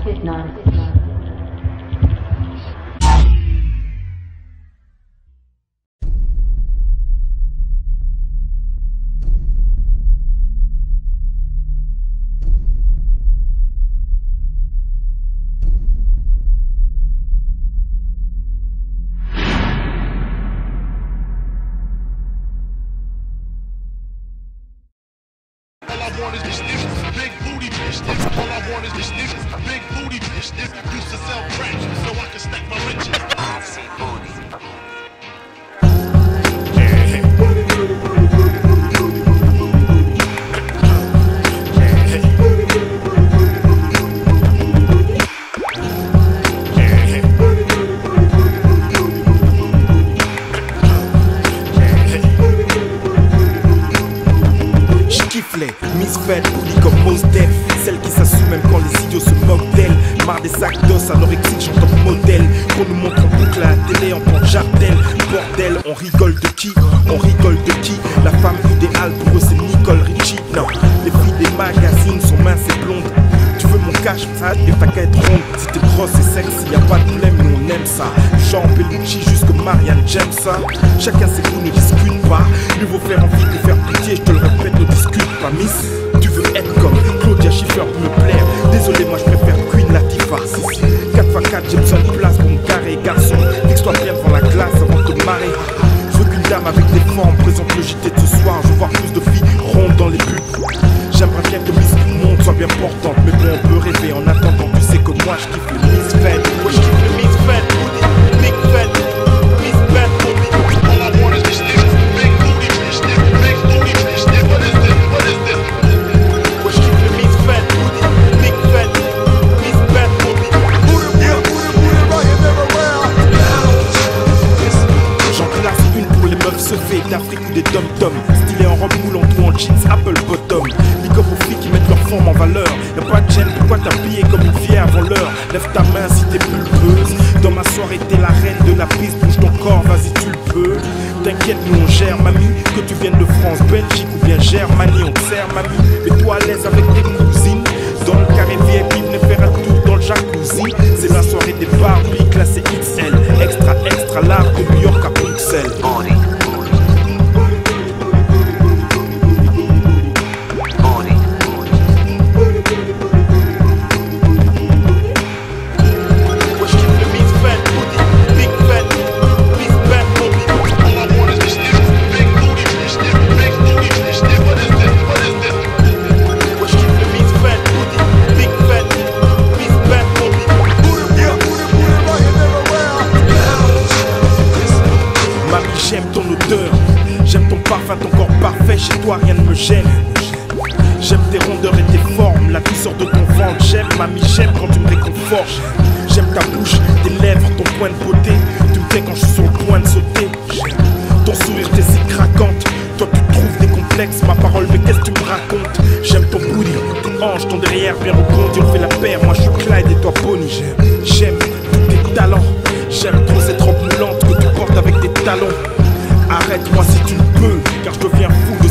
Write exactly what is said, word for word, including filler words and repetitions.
want is be stiff, big booty bitch stiff. All I want is be stiff, big booty bitch stiff. Used to sell crack so I can stack my riches. I see booty. Miss Fed, poli comme Mos Def, celle qui s'assume même quand les idiots se moquent d'elle. Marre des sacs d'os anorexiques, j'entends modèle. Qu'on nous montre en boucle à la télé en tant que Jardel. Bordel, on rigole de qui? On rigole de qui? La femme idéale pour eux c'est Nicole Richie. Non, les filles des magazines sont minces et blondes. Tu veux mon cash, ça et ta qu'à être ronde. Si t'es grosse et sexy, y'a pas de problème, nous on aime ça. Jean Bellucci jusque Marianne j'aime ça. Chacun ses goûts, ne discute pas. Mieux vaut faire envie que faire pitié, je te le répète, ne discute pas. Miss, tu veux être comme Claudia Schiffer pour me plaire. Désolé, moi je préfère Queen Latifah. quatre fois quatre, j'ai besoin de place pour me garer. Garçon, fixe-toi bien devant la glace avant de te marrer. Je veux qu'une dame avec des formes présente le J T de ce soir. Je veux voir plus de filles rondes dans les pubs. J'aimerais bien que Miss Monde soit bien portante, mais bon on peut rêver en attendant. Tu sais que moi je kiffe le Miss Fed. Ouais, je kiffe le Miss Fed, booty, big Fed, Miss Fed, booty. All I want is be stiff, big booty bitch stiff, big booty bitch stiff. What is this? What is this? Ouais, je kiffe le Miss Fed, booty, big Fed, Miss Fed, booty. Booty, yeah, booty, booty, rockin' everywhere. J'en place une pour les meufs se fait d'Afrique ou des dom-toms. Stylé en robe moulante ou en jeans Apple Bottom. Comme aux filles qui mettent leur forme en valeur. Y'a pas de gêne, pourquoi t'habiller comme une fille avant l'heure? Lève ta main si t'es pulpeuse. Dans ma soirée t'es la reine de la prise. Bouge ton corps, vas-y tu le peux. T'inquiète, nous on gère, mamie. Que tu viennes de France, Belgique ou bien Germanie, on te sert, mamie. Mets-toi à l'aise avec tes cousines. Dans le carré V I P, venez faire un tour dans le jacuzzi. C'est la soirée des Barbie, classée X L. Extra, extra large de New York à Bruxelles. J'aime ton odeur, j'aime ton parfum, ton corps parfait, chez toi rien ne me gêne. J'aime tes rondeurs et tes formes, la douceur de ton ventre. J'aime, mamie, j'aime quand tu me réconfortes. J'aime ta bouche, tes lèvres, ton point de beauté. Tu me fais quand je suis sur le point de sauter. Ton sourire, t'es si craquante. Toi tu trouves des complexes, ma parole, mais qu'est-ce que tu me racontes? J'aime ton booty, ton hanche, ton derrière bien rebondi. On fait la paire, moi je suis Clyde et toi Bonnie. J'aime tous tes talents, j'aime trop cette robe moulante que tu portes avec tes talons. Arrête-moi si tu le peux, car je deviens fou.